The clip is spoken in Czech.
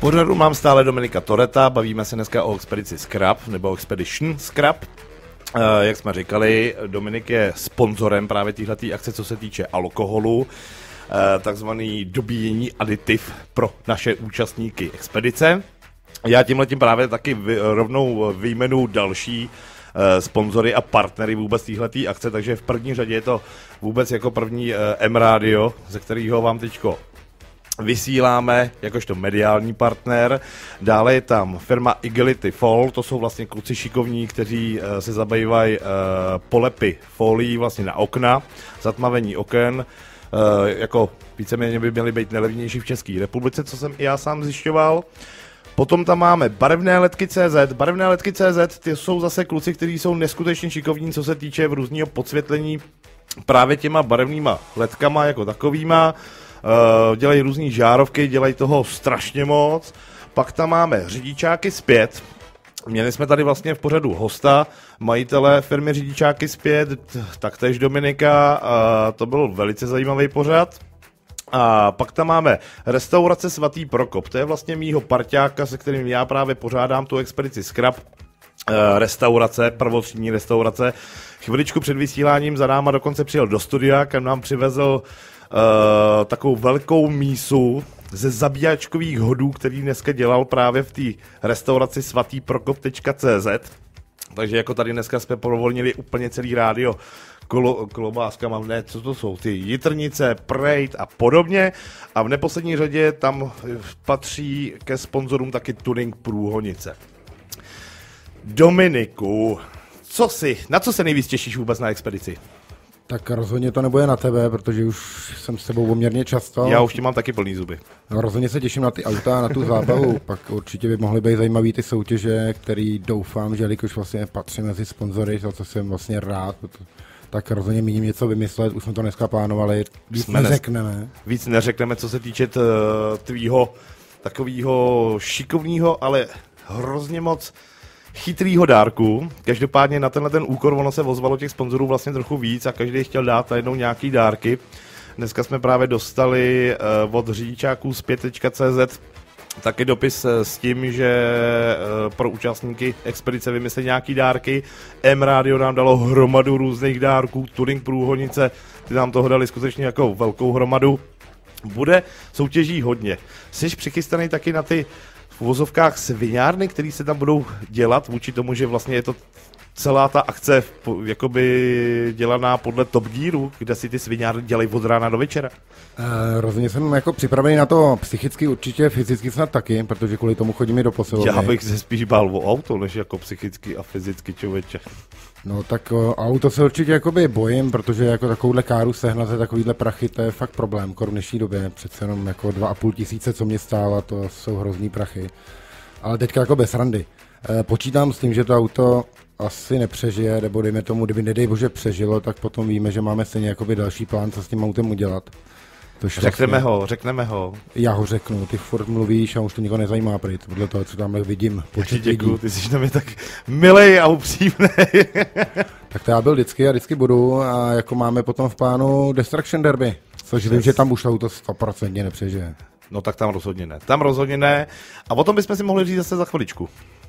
pořadu mám stále Dominika Toreta, bavíme se dneska o expedici Scrap, nebo Expedition Scrap. Jak jsme říkali, Dominik je sponzorem právě téhleté akce, co se týče alkoholu, takzvaný dobíjení aditiv pro naše účastníky expedice. Já tímhletím právě taky rovnou vyjmenuji další sponzory a partnery vůbec téhleté akce, takže v první řadě je to vůbec jako první M-Radio, ze kterého vám teďko vysíláme jakožto mediální partner. Dále je tam firma Eaglity Fall, to jsou vlastně kluci šikovní, kteří se zabývají polepy folií vlastně na okna, zatmavení oken, jako víceméně by měly být nejlevnější v České republice, co jsem i já sám zjišťoval. Potom tam máme barevné ledky.cz. Barevné ledky.cz, ty jsou zase kluci, kteří jsou neskutečně šikovní, co se týče v různého podsvětlení právě těma barevnýma ledkama jako takovýma. Dělají různý žárovky, dělají toho strašně moc. Pak tam máme řidičáky zpět. Měli jsme tady vlastně v pořadu hosta, majitele firmy Řidičáky zpět, taktéž Dominika, to byl velice zajímavý pořad. A pak tam máme restaurace Svatý Prokop, to je vlastně mýho parťáka, se kterým já právě pořádám tu expedici Scrap. Restaurace, prvotřídní restaurace. Chviličku před vysíláním za náma dokonce přijel do studia, kam nám přivezl takovou velkou mísu ze zabíjačkových hodů, který dneska dělal právě v té restauraci svatýprokop.cz. Takže jako tady dneska jsme provolnili úplně celý rádio klobáskama, ne, co to jsou, ty jitrnice, Prejt a podobně. A v neposlední řadě tam patří ke sponzorům taky Tuning Průhonice. Dominiku, na co se nejvíc těšíš vůbec na expedici? Tak rozhodně to nebude na tebe, protože už jsem s tebou poměrně často. Já už ti mám taky plný zuby. No, rozhodně se těším na ty auta, na tu zábavu. Pak určitě by mohly být zajímavý ty soutěže, který doufám, že jelikož vlastně patří mezi sponzory, za co jsem vlastně rád, tak rozhodně míním něco vymyslet. Už jsme to dneska plánovali, víc neřekneme. Víc neřekneme, co se týče tvýho takového šikovného, ale hrozně moc chytrýho dárku. Každopádně na tenhle ten úkor ono se ozvalo těch sponzorů vlastně trochu víc a každý chtěl dát najednou nějaký dárky. Dneska jsme právě dostali od řidičáků z 5.cz taky dopis s tím, že pro účastníky expedice vymysleli nějaký dárky. M-Radio nám dalo hromadu různých dárků, Tuning Průhonice, ty nám toho dali skutečně jako velkou hromadu. Bude soutěží hodně. Jsi přichystaný taky na ty v uvozovkách sviňárny, které se tam budou dělat vůči tomu, že vlastně je to celá ta akce jakoby dělaná podle Top Gearu, kde si ty sviňárny dělají od rána do večera? Rozhodně jsem jako připravený na to psychicky, určitě fyzicky snad taky, protože kvůli tomu chodím i do posilovny. Já bych se spíš bál o auto, než jako psychicky a fyzicky člověče. No tak auto se určitě jakoby bojím, protože jako takovouhle káru sehnat za takovýhle prachy, to je fakt problém, v dnešní době, přece jenom jako 2,5 tisíce, co mě stálo, to jsou hrozný prachy. Ale teďka jako bez randy. Počítám s tím, že to auto asi nepřežije, nebo dejme tomu, kdyby nedej bože přežilo, tak potom víme, že máme stejně jakoby další plán, co s tím autem udělat. Řekneme ho. Já ho řeknu, ty furt mluvíš a už to nikoho nezajímá, podle toho, co tam vidím. Děkuju, ty jsi tam je tak milej a upřímnej. Tak to já byl vždycky a vždycky budu a jako máme potom v plánu Destruction Derby, což vím, že tam už auto 100% nepřežije. No tak tam rozhodně ne. A o tom bychom si mohli říct zase za chviličku.